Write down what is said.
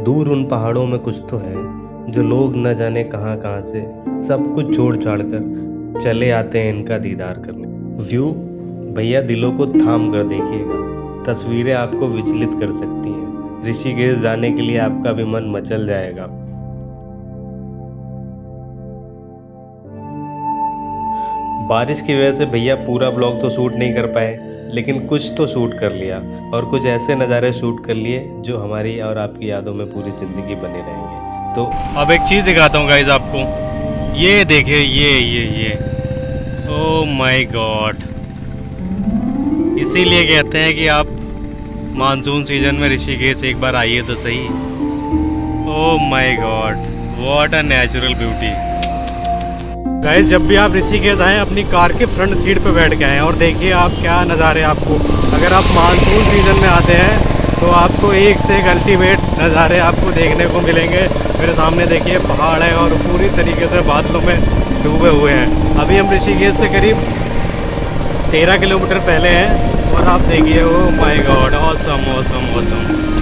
दूर उन पहाड़ों में कुछ तो है जो लोग न जाने कहाँ कहाँ से सब कुछ छोड़ छाड़ कर चले आते हैं इनका दीदार करने। व्यू भैया दिलों को थाम कर देखिएगा, तस्वीरें आपको विचलित कर सकती हैं। ऋषिकेश जाने के लिए आपका भी मन मचल जाएगा। बारिश की वजह से भैया पूरा ब्लॉग तो शूट नहीं कर पाए, लेकिन कुछ तो शूट कर लिया और कुछ ऐसे नज़ारे शूट कर लिए जो हमारी और आपकी यादों में पूरी ज़िंदगी बने रहेंगे। तो अब एक चीज़ दिखाता हूँ गाइस आपको, ये देखिए ये ओह माय गॉड। इसीलिए कहते हैं कि आप मानसून सीजन में ऋषिकेश एक बार आइए तो सही। Oh my god, what a natural beauty. Guys जब भी आप ऋषिकेश आएँ अपनी कार के फ्रंट सीट पे बैठ के आएँ और देखिए आप क्या नज़ारे आपको, अगर आप मानसून सीजन में आते हैं तो आपको एक से एक अल्टीमेट नज़ारे आपको देखने को मिलेंगे। मेरे सामने देखिए पहाड़ है और पूरी तरीके से बादलों में डूबे हुए हैं। अभी हम ऋषिकेश से करीब 13 किलोमीटर पहले हैं और आप देखिए, oh my god, awesome awesome awesome.